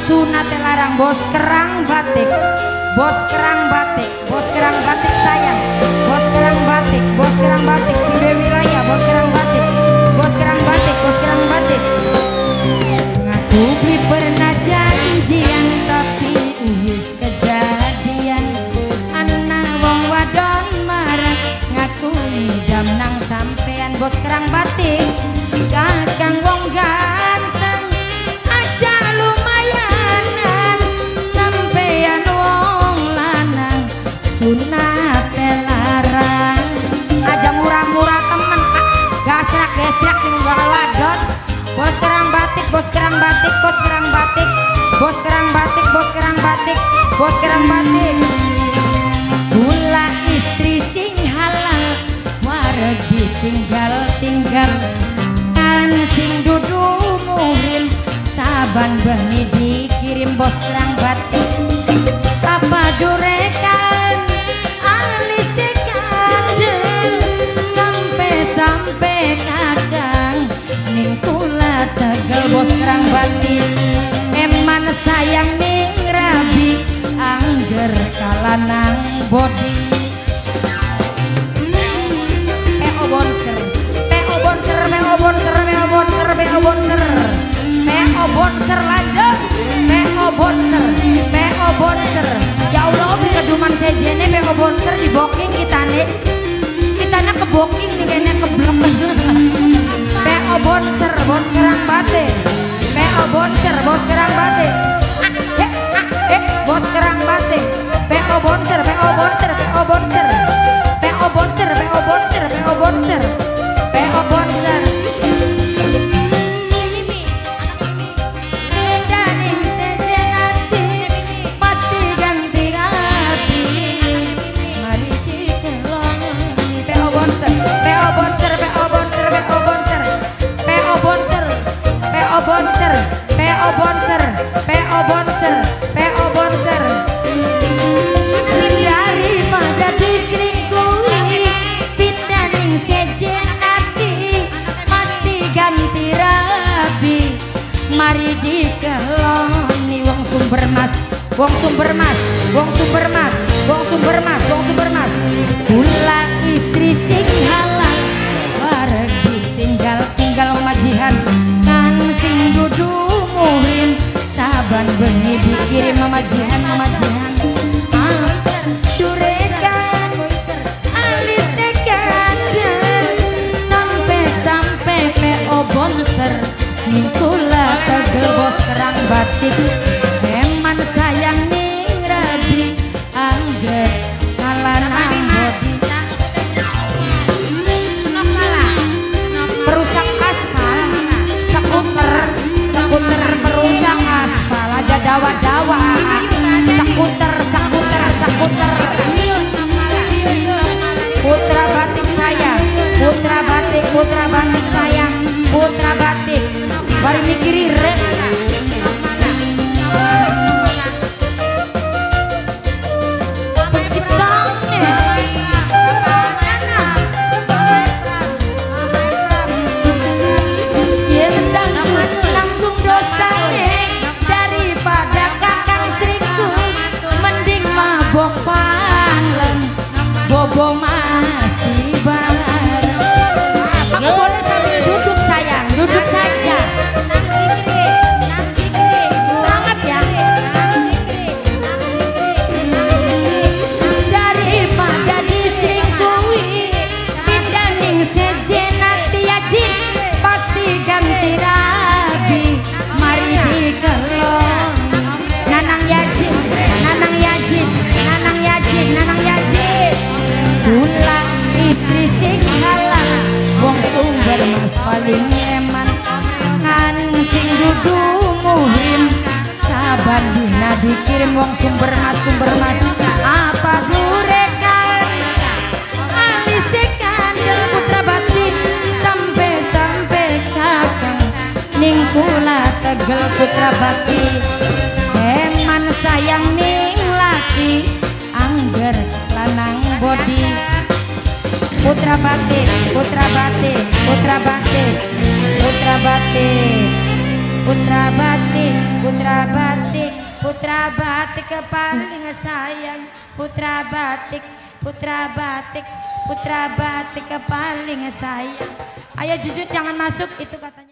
sunate larang bos kerang batik, bos kerang batik, bos kerang batik sayang, bos kerang batik, bos kerang batik si Dewi Raya, bos kerang batik, bos kerang batik, bos kerang batik. Ngaku beli pernah janjian tapi wis kejadian, anak wong wadon marah ngaku idam nang sampean bos kerang batik, kakang wong ganteng aja lumayanan, sampean wong lanang sunate larang, aja murah-murah temen gasrak-gesrak sing bakal wadon. Bos kerang batik, bos kerang batik, bos kerang batik, bos kerang batik, bos kerang batik, bos kerang batik. Kula istri sing halal wareg ditinggal-tinggal, kan sing dudu muhrim saban bengi dikirim bos kerang batik. Apa durekan alis kandel sampai kakang ning kula tegel bos kerang batik. Eman sayang ning rabi angger kalanang bodi. PO Bonser, PO Bonser, PO Bonser, PO Bonser, PO Bonser, PO Bonser lanjut, PO Bonser, PO Bonser. Ya Allah beri keduman sejene PO Bonser di booking kitane ke booking nih kayaknya keblek. PO Bonser, bos kerang batik, PO Bonser, bos kerang batik, bos kerang batik, PO Bonser, PO Bonser, PO Bonser, PO Bonser, PO Bonser, PO Bonser, PO Bonser. Daning sejen hati pasti ganti hati, mari dikelong. PO Bonser, PO Bonser, PO Bonser, PO Bonser, PO Bonser, PO Bonser, PO Bonser, PO Bonser, PO Bonser. Daripada diselingkuhi pindah ning sejen hati pasti ganti rabi, mari dikeloni wong sumber mas, wong sumber mas, wong sumber mas, wong sumber mas, wong sumber mas. Kula istri sing halal bareng ditinggal-tinggal majihan, kan sing dudu muhrim saban bengi dikirim mamajihan, mamajihan. Durekan alis kandel sampai PO Bonser ning kula tegel bos kerang batik. Eman sayang ning rabi angger kalanang bodi. Perusak aspal skuter, skuter perusak aspal aja dawa-dawa. Skuter, skuter, skuter. Putra batik sayang, putra batik, putra batik sayang, putra batik. Bari mikiri rek. Penciptanya yen sanggup nanggung dosanya daripada kakang selingkuh, mending mabok palem bobo masih bareng. Aku boleh sambil duduk sayang, duduk saja. Semangat ya. Daripada diselingkuhi pindah ning sejen hati aji pasti ganti rabi, mari dikelong. Nanang yajin, nanang yajin, nanang yajin, nanang yajin. Kula istri sing halal wong sumber mas paling eman, kan sing dudu muhrim saban dina dikirim wong sumber mas, sumber mas. Apa durekan alis kandel putra batik sampai kakang ning kula tegel putra batik. Eman sayang ning laki angger lanang bodi. Putra batik, putra batik, putra batik, putra batik. putra batik, putra batik, putra batik paling sayang, putra batik, putra batik, putra batik paling sayang. Ayo jujur jangan masuk itu katanya.